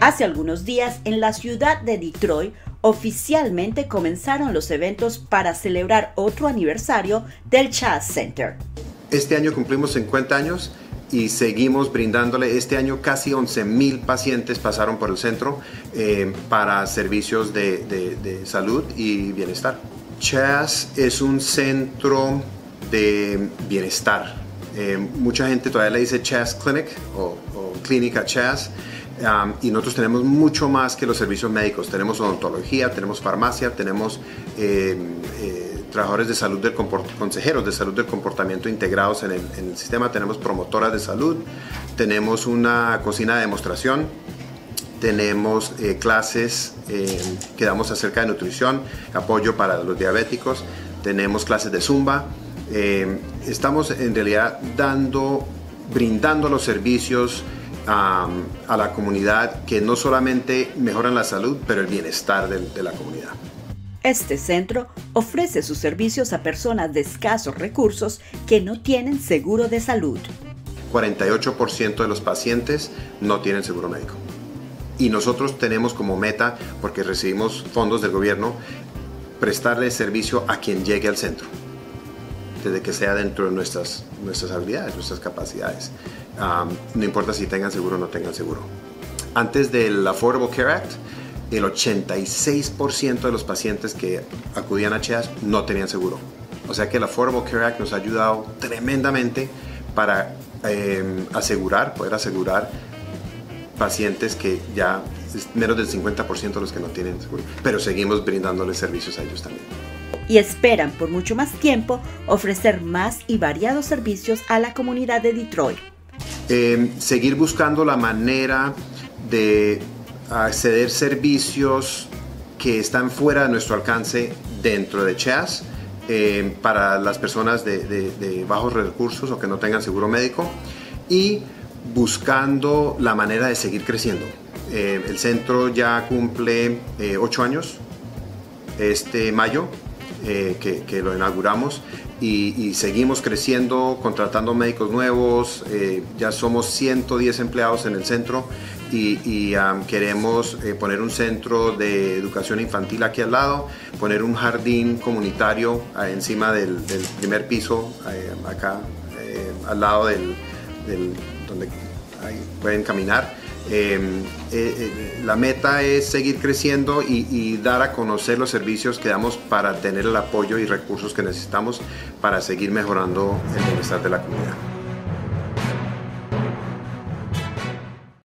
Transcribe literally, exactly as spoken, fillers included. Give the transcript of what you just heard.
Hace algunos días, en la ciudad de Detroit, oficialmente comenzaron los eventos para celebrar otro aniversario del Chas Center. Este año cumplimos cincuenta años y seguimos brindándole. Este año casi once mil pacientes pasaron por el centro eh, para servicios de, de, de salud y bienestar. Chas es un centro de bienestar. Eh, mucha gente todavía le dice Chas Clinic o, o Clínica Chas. Um, y nosotros tenemos mucho más que los servicios médicos. Tenemos odontología, tenemos farmacia, tenemos eh, eh, trabajadores de salud del consejeros de salud del comportamiento integrados en el, en el sistema, tenemos promotoras de salud, tenemos una cocina de demostración, tenemos eh, clases eh, que damos acerca de nutrición, apoyo para los diabéticos, tenemos clases de zumba. Eh, estamos en realidad dando, brindando los servicios Um, a la comunidad que no solamente mejoran la salud, pero el bienestar de, de la comunidad. Este centro ofrece sus servicios a personas de escasos recursos que no tienen seguro de salud. cuarenta y ocho por ciento de los pacientes no tienen seguro médico. Y nosotros tenemos como meta, porque recibimos fondos del gobierno, prestarle servicio a quien llegue al centro, desde que sea dentro de nuestras, nuestras habilidades, nuestras capacidades. Um, no importa si tengan seguro o no tengan seguro. Antes del Affordable Care Act, el ochenta y seis por ciento de los pacientes que acudían a Chas no tenían seguro. O sea que el Affordable Care Act nos ha ayudado tremendamente para eh, asegurar, poder asegurar pacientes que ya es menos del cincuenta por ciento de los que no tienen seguro. Pero seguimos brindándoles servicios a ellos también. Y esperan por mucho más tiempo ofrecer más y variados servicios a la comunidad de Detroit. Eh, seguir buscando la manera de acceder a servicios que están fuera de nuestro alcance dentro de Chas eh, para las personas de, de, de bajos recursos o que no tengan seguro médico, y buscando la manera de seguir creciendo. Eh, el centro ya cumple eh, ocho años este mayo eh, que, que lo inauguramos. Y, y seguimos creciendo, contratando médicos nuevos. Eh, ya somos ciento diez empleados en el centro y, y um, queremos eh, poner un centro de educación infantil aquí al lado, poner un jardín comunitario eh, encima del, del primer piso, eh, acá eh, al lado del, del donde ahí pueden caminar. Eh, eh, eh, la meta es seguir creciendo y, y dar a conocer los servicios que damos para tener el apoyo y recursos que necesitamos para seguir mejorando el bienestar de la comunidad.